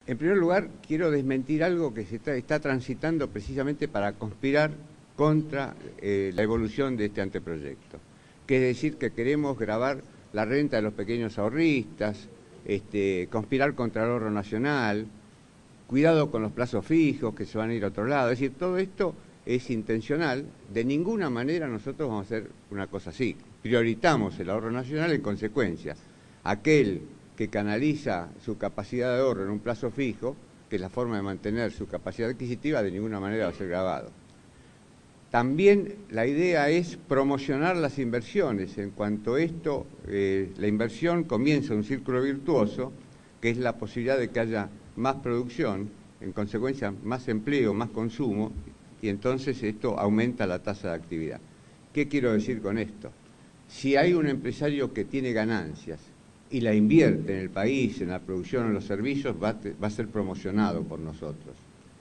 En primer lugar, quiero desmentir algo que se está transitando precisamente para conspirar contra la evolución de este anteproyecto, que es decir que queremos gravar la renta de los pequeños ahorristas, conspirar contra el ahorro nacional, cuidado con los plazos fijos que se van a ir a otro lado. Es decir, todo esto es intencional. De ninguna manera nosotros vamos a hacer una cosa así. Priorizamos el ahorro nacional en consecuencia. Aquel que canaliza su capacidad de ahorro en un plazo fijo, que es la forma de mantener su capacidad adquisitiva, de ninguna manera va a ser gravado. También la idea es promocionar las inversiones. En cuanto a esto, la inversión comienza un círculo virtuoso, que es la posibilidad de que haya más producción, en consecuencia más empleo, más consumo, y entonces esto aumenta la tasa de actividad. ¿Qué quiero decir con esto? Si hay un empresario que tiene ganancias y la invierte en el país, en la producción, en los servicios, va a ser promocionado por nosotros.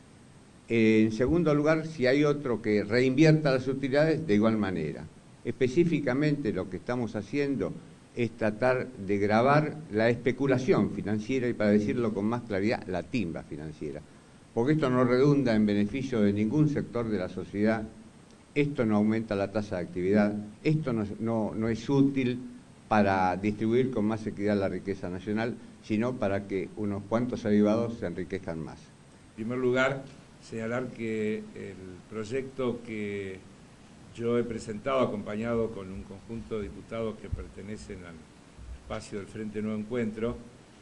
En segundo lugar, si hay otro que reinvierta las utilidades, de igual manera. Específicamente lo que estamos haciendo es tratar de gravar la especulación financiera y, para decirlo con más claridad, la timba financiera. Porque esto no redunda en beneficio de ningún sector de la sociedad, esto no aumenta la tasa de actividad, esto no es útil para distribuir con más equidad la riqueza nacional, sino para que unos cuantos avivados se enriquezcan más. En primer lugar, señalar que el proyecto que yo he presentado, acompañado con un conjunto de diputados que pertenecen al espacio del Frente Nuevo Encuentro,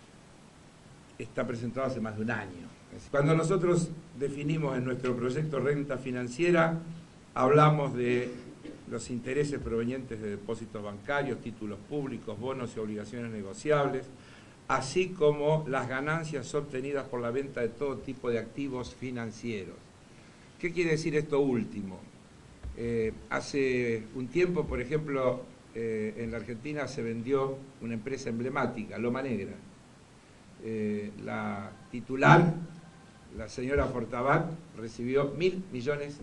está presentado hace más de un año. Cuando nosotros definimos en nuestro proyecto renta financiera, hablamos de los intereses provenientes de depósitos bancarios, títulos públicos, bonos y obligaciones negociables, así como las ganancias obtenidas por la venta de todo tipo de activos financieros. ¿Qué quiere decir esto último? Hace un tiempo, por ejemplo, en la Argentina se vendió una empresa emblemática, Loma Negra. La titular, la señora Fortabat, recibió $1.000 millones.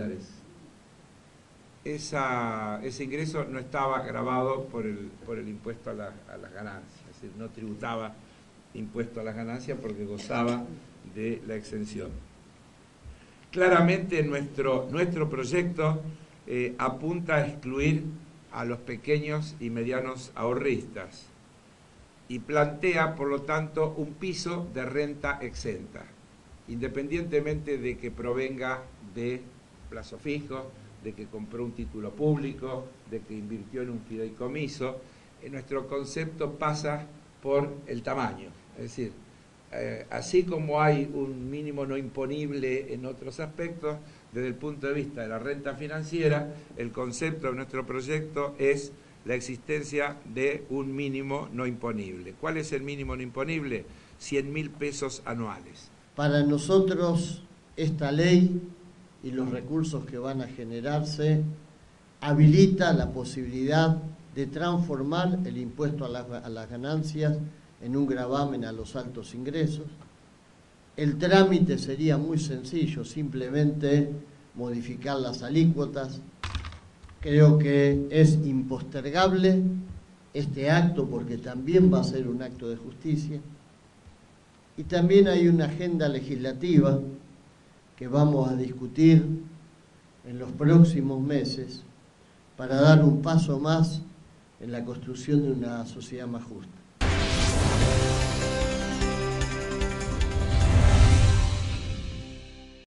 Ese ingreso no estaba gravado por el impuesto a las ganancias, es decir, no tributaba impuesto a las ganancias porque gozaba de la exención. Claramente nuestro proyecto apunta a excluir a los pequeños y medianos ahorristas y plantea, por lo tanto, un piso de renta exenta, independientemente de que provenga de plazo fijo, de que compró un título público, de que invirtió en un fideicomiso. Nuestro concepto pasa por el tamaño, es decir, así como hay un mínimo no imponible en otros aspectos, desde el punto de vista de la renta financiera, el concepto de nuestro proyecto es la existencia de un mínimo no imponible. ¿Cuál es el mínimo no imponible? 100.000 pesos anuales. Para nosotros, esta ley y los recursos que van a generarse habilita la posibilidad de transformar el impuesto a las ganancias en un gravamen a los altos ingresos. El trámite sería muy sencillo, simplemente modificar las alícuotas. Creo que es impostergable este acto porque también va a ser un acto de justicia. Y también hay una agenda legislativa que vamos a discutir en los próximos meses para dar un paso más en la construcción de una sociedad más justa.